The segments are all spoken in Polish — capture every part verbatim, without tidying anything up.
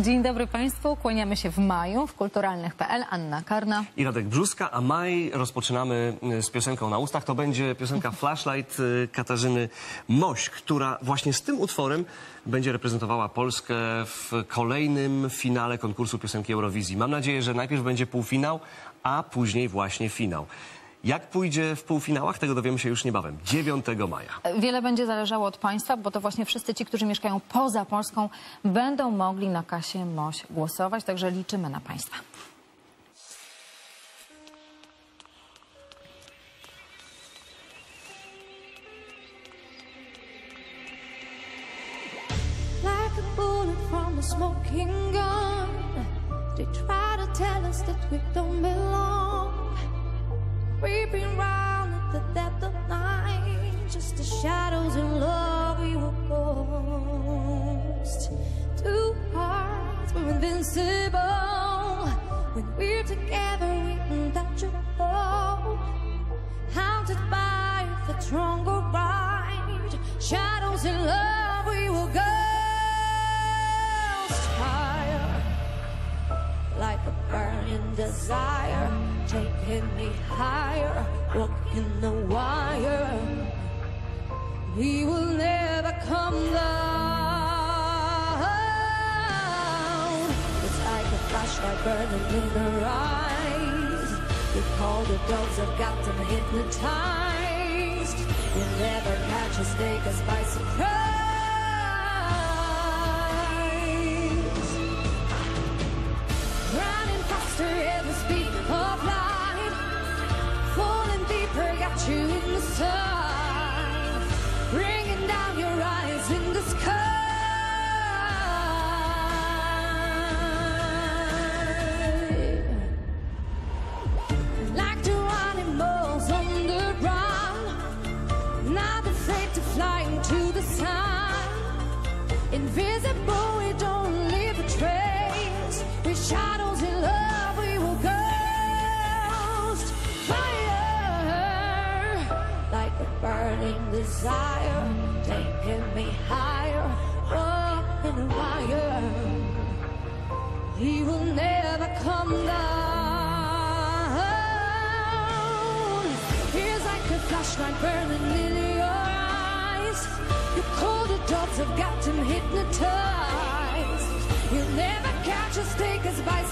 Dzień dobry Państwu, kłaniamy się w maju w kulturalnych kropka p l. Anna Karna i Radek Brzuska, a maj rozpoczynamy z piosenką na ustach. To będzie piosenka Flashlight Katarzyny Moś, która właśnie z tym utworem będzie reprezentowała Polskę w kolejnym finale konkursu piosenki Eurowizji. Mam nadzieję, że najpierw będzie półfinał, a później właśnie finał. Jak pójdzie w półfinałach, tego dowiemy się już niebawem, dziewiątego maja. Wiele będzie zależało od Państwa, bo to właśnie wszyscy ci, którzy mieszkają poza Polską, będą mogli na Kasię Moś głosować, także liczymy na Państwa. Like a bullet from a smoking gun, they try to tell us that we don't belong. Creeping round at the depth of night, just the shadows in love we were ghosts. Two hearts were invincible. When we're together we untouchable. Haunted by the stronger ride, shadows in love we were ghosts. Higher, like a burning desire, taking me higher, walking the wire. We will never come down. It's like a flashlight burning in our eyes. We call the dogs, have got them hypnotized. You'll never catch us, take us by surprise. Running faster at the speed of light, falling deeper, got you in the sun, bringing down your eyes in the sky. Like two animals on the run, not afraid to fly into the sun. Invisible, we don't leave a trace. We shadows in love, we will ghost. Fire, like a burning desire, taking me higher, walking the wire. We will never come down. Here's like a flashlight burning in your eyes. You call the dogs, have got them hypnotized. You'll never catch us, take us by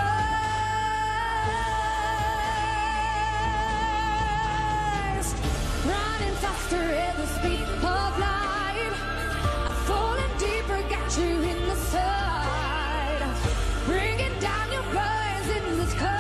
surprise. Running faster at the speed of light, I'm falling deeper, got you in the side, bringing down your eyes in the sky.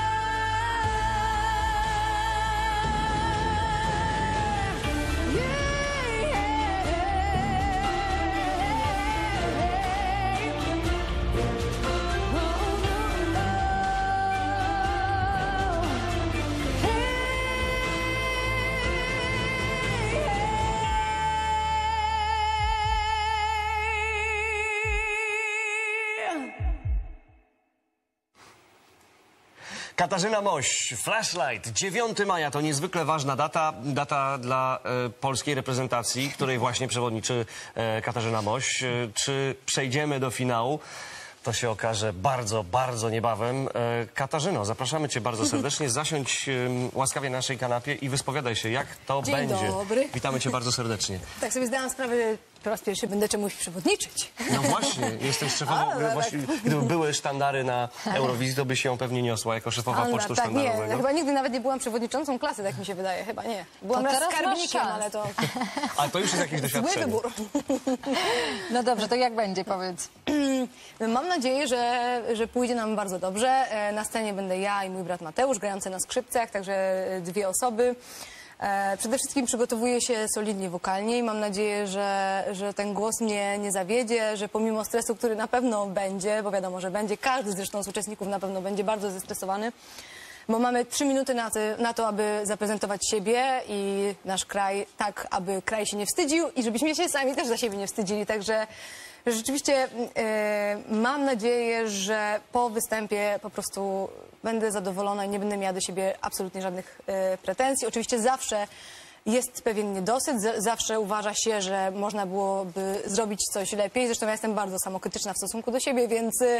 Katarzyna Moś, Flashlight, dziewiątego maja to niezwykle ważna data, data dla e, polskiej reprezentacji, której właśnie przewodniczy e, Katarzyna Moś. E, czy przejdziemy do finału? To się okaże bardzo, bardzo niebawem. E, Katarzyno, zapraszamy Cię bardzo serdecznie. Zasiądź e, łaskawie na naszej kanapie i wyspowiadaj się, jak to Dzień będzie. dobry. Witamy Cię bardzo serdecznie. Tak sobie zdałam sprawę, że po raz pierwszy będę czemuś przewodniczyć. No właśnie, jesteś szefową. A, no właśnie, tak. Gdyby były sztandary na Eurowizji, to byś się ją pewnie niosła jako szefowa Anna, pocztu tak, nie, sztandarowego. ja chyba nigdy nawet nie byłam przewodniczącą klasy, tak mi się wydaje, chyba nie. Byłam To raz teraz masz skarbnikiem, szansę. ale to Ale to już jest jakieś zły doświadczenie. wybór. No dobrze, to jak będzie, powiedz? Mam nadzieję, że, że pójdzie nam bardzo dobrze. E, Na scenie będę ja i mój brat Mateusz, grający na skrzypcach, także dwie osoby. E, Przede wszystkim przygotowuję się solidnie wokalnie i mam nadzieję, że, że ten głos mnie nie zawiedzie, że pomimo stresu, który na pewno będzie, bo wiadomo, że będzie, każdy zresztą z uczestników na pewno będzie bardzo zestresowany, bo mamy trzy minuty na to, na to, aby zaprezentować siebie i nasz kraj tak, aby kraj się nie wstydził i żebyśmy się sami też za siebie nie wstydzili. Także rzeczywiście e, mam nadzieję, że po występie po prostu będę zadowolona i nie będę miała do siebie absolutnie żadnych e, pretensji. Oczywiście zawsze jest pewien niedosyt. Z zawsze uważa się, że można byłoby zrobić coś lepiej. Zresztą ja jestem bardzo samokrytyczna w stosunku do siebie, więc, um,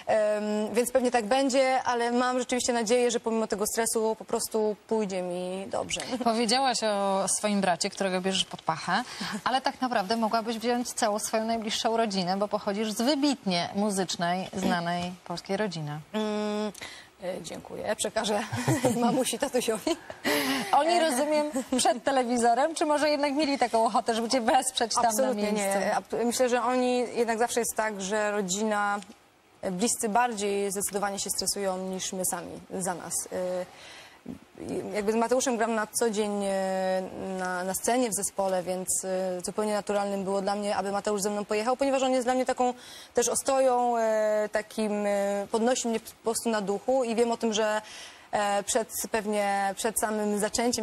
więc pewnie tak będzie, ale mam rzeczywiście nadzieję, że pomimo tego stresu po prostu pójdzie mi dobrze. Powiedziałaś o swoim bracie, którego bierzesz pod pachę, ale tak naprawdę mogłabyś wziąć całą swoją najbliższą rodzinę, bo pochodzisz z wybitnie muzycznej, znanej polskiej rodziny. Mm, e, dziękuję. Przekażę mamusi, tatusiowi. Oni, rozumiem, przed telewizorem, czy może jednak mieli taką ochotę, żeby cię wesprzeć tam Absolutnie na miejscu? nie. Ab- Myślę, że oni jednak zawsze jest tak, że rodzina, e, bliscy bardziej zdecydowanie się stresują niż my sami za nas. E, Jakby z Mateuszem gram na co dzień e, na, na scenie w zespole, więc e, zupełnie naturalnym było dla mnie, aby Mateusz ze mną pojechał, ponieważ on jest dla mnie taką też ostoją, e, takim e, podnosi mnie po prostu na duchu i wiem o tym, że e, przed pewnie przed samym zaczęciem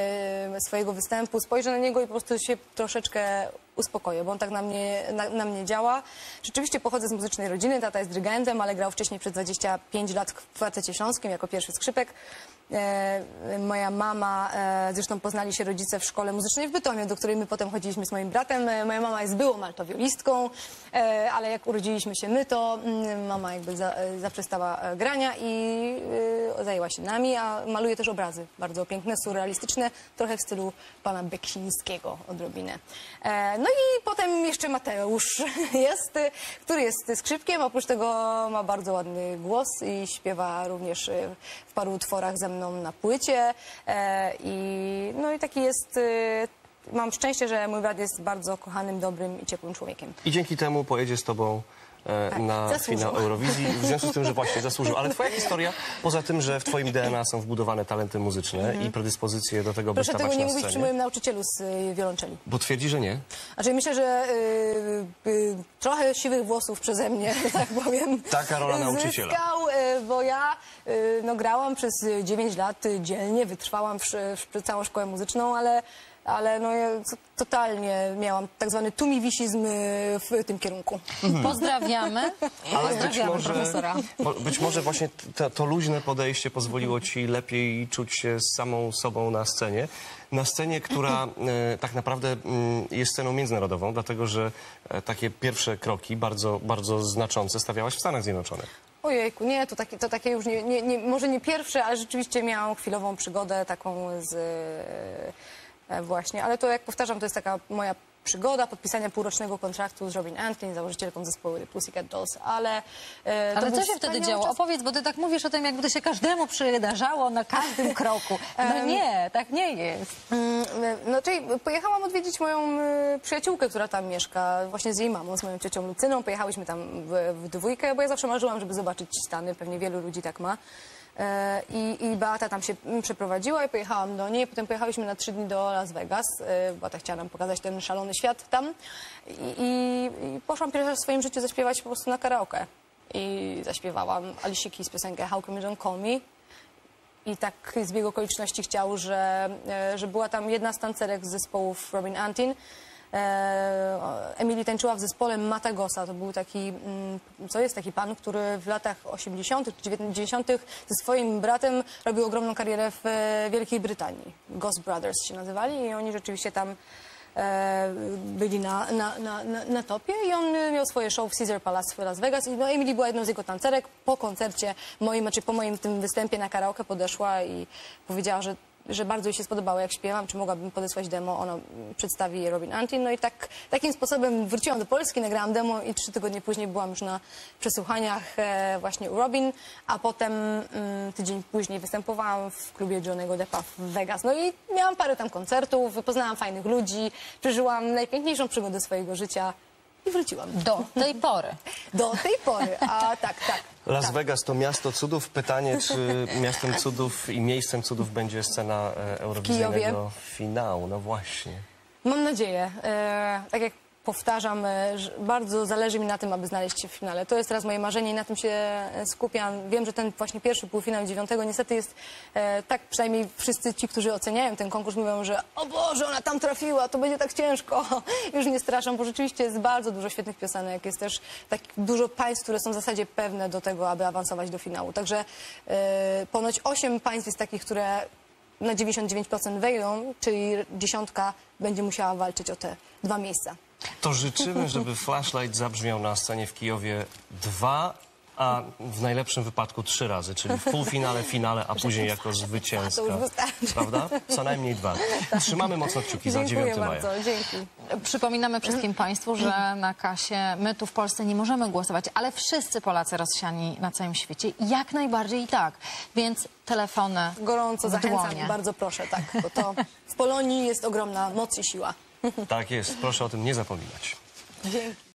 e, swojego występu spojrzę na niego i po prostu się troszeczkę uspokoję, bo on tak na mnie, na, na mnie działa. Rzeczywiście pochodzę z muzycznej rodziny, tata jest dyrygentem, ale grał wcześniej przez dwadzieścia pięć lat w Kwartecie Śląskim jako pierwszy skrzypek. E, moja mama, e, zresztą poznali się rodzice w szkole muzycznej w Bytomiu, do której my potem chodziliśmy z moim bratem. E, moja mama jest byłą altowiolistką, e, ale jak urodziliśmy się my, to mm, mama jakby za, e, zaprzestała e, grania i e, zajęła się nami, a maluje też obrazy bardzo piękne, surrealistyczne, trochę w stylu pana Beksińskiego odrobinę. E, no i potem jeszcze Mateusz jest, e, który jest skrzypkiem, oprócz tego ma bardzo ładny głos i śpiewa również e, w paru utworach ze mną na płycie e, i no i taki jest, e, mam szczęście, że mój brat jest bardzo kochanym, dobrym i ciepłym człowiekiem. I dzięki temu pojedzie z tobą e, na zasłużył. finał Eurowizji, w związku z tym, że właśnie zasłużył. Ale twoja historia, poza tym, że w twoim D N A są wbudowane talenty muzyczne i predyspozycje do tego, by Proszę stawać tego nie na mówić przy scenie. moim nauczycielu z y, wiolonczeli. Bo twierdzi, że nie. Znaczy myślę, że y, y, trochę siwych włosów przeze mnie, że tak powiem. Taka rola nauczyciela. Zyskał, y, bo ja y, no, grałam przez dziewięć lat y, dzielnie, wytrwałam przy, przy całą szkołę muzyczną, ale ale no, ja c- totalnie miałam tak zwany tumiwisizm y, w tym kierunku. Pozdrawiamy. Ale być Pozdrawiamy może, profesora. bo- być może właśnie to, to luźne podejście pozwoliło ci lepiej czuć się z samą sobą na scenie. Na scenie, która e, tak naprawdę mm, jest sceną międzynarodową, dlatego że e, takie pierwsze kroki, bardzo, bardzo znaczące, stawiałaś w Stanach Zjednoczonych. Ojejku, nie, to takie, to takie już nie, nie, nie, może nie pierwsze, ale rzeczywiście miałam chwilową przygodę taką z e, właśnie, ale to jak powtarzam, to jest taka moja przygoda podpisania półrocznego kontraktu z Robin Antin, założycielką zespołu The Pussycat Dolls, ale... E, to Ale był co się wtedy wspaniały działo? czas. Opowiedz, bo ty tak mówisz o tym, jakby to się każdemu przydarzało na każdym kroku. No nie, tak nie jest. Mm, No, czyli pojechałam odwiedzić moją y, przyjaciółkę, która tam mieszka, właśnie z jej mamą, z moją ciocią Lucyną. Pojechałyśmy tam w, w dwójkę, bo ja zawsze marzyłam, żeby zobaczyć Stany. Pewnie wielu ludzi tak ma. E, I, I Beata tam się mm, przeprowadziła i pojechałam do niej. Potem pojechaliśmy na trzy dni do Las Vegas. E, Beata chciała nam pokazać ten szalony świat tam. I, i, i poszłam pierwszy raz w swoim życiu zaśpiewać po prostu na karaoke. I zaśpiewałam Alicia Keys piosenkę How Come You Don't Call Me. I tak zbieg okoliczności chciał, że, e, że była tam jedna z tancerek z zespołów Robin Antin. E, Emily tańczyła w zespole Matagosa. To był taki, mm, co jest taki pan, który w latach osiemdziesiątych czy dziewięćdziesiątych ze swoim bratem robił ogromną karierę w e, Wielkiej Brytanii. Ghost Brothers się nazywali i oni rzeczywiście tam e, byli na, na, na, na, na topie i on e, miał swoje show w Caesar Palace w Las Vegas i no, Emily była jedną z jego tancerek. Po koncercie moim, znaczy po moim tym występie na karaoke podeszła i powiedziała, że że bardzo jej się spodobało, jak śpiewam, czy mogłabym podesłać demo, ono przedstawi je Robin Antin. No i tak, takim sposobem wróciłam do Polski, nagrałam demo i trzy tygodnie później byłam już na przesłuchaniach e, właśnie u Robin, a potem mm, tydzień później występowałam w klubie Johnny'ego Deppa w Vegas. No i miałam parę tam koncertów, poznałam fajnych ludzi, przeżyłam najpiękniejszą przygodę swojego życia i wróciłam. Do tej pory. Do tej pory, a tak, tak. Las tak. Vegas to miasto cudów. Pytanie, czy miastem cudów i miejscem cudów będzie scena e, eurowizyjnego finału. No właśnie. Mam nadzieję. E, tak jak powtarzam, e, że bardzo zależy mi na tym, aby znaleźć się w finale. To jest teraz moje marzenie i na tym się e, skupiam. Wiem, że ten właśnie pierwszy półfinał dziewiątego niestety jest e, tak, przynajmniej wszyscy ci, którzy oceniają ten konkurs, mówią, że o Boże, ona tam trafiła, to będzie tak ciężko. Już nie straszą, bo rzeczywiście jest bardzo dużo świetnych piosenek. Jest też tak dużo państw, które są w zasadzie pewne do tego, aby awansować do finału. Także e, ponoć osiem państw jest takich, które na dziewięćdziesiąt dziewięć procent wejdą, czyli dziesiątka będzie musiała walczyć o te dwa miejsca. To życzymy, żeby Flashlight zabrzmiał na scenie w Kijowie dwa, a w najlepszym wypadku trzy razy, czyli w półfinale, finale, a później jako zwycięska. To już wystarczy. Prawda? Co najmniej dwa. Trzymamy mocno kciuki za Dziękuję dziewiątego maja. bardzo, dzięki. Przypominamy wszystkim Państwu, że na kasie my tu w Polsce nie możemy głosować, ale wszyscy Polacy rozsiani na całym świecie jak najbardziej i tak. Więc telefony Gorąco w zachęcam dłonie. i bardzo proszę, tak, bo to w Polonii jest ogromna moc i siła. Tak jest, proszę o tym nie zapominać. Dzięki.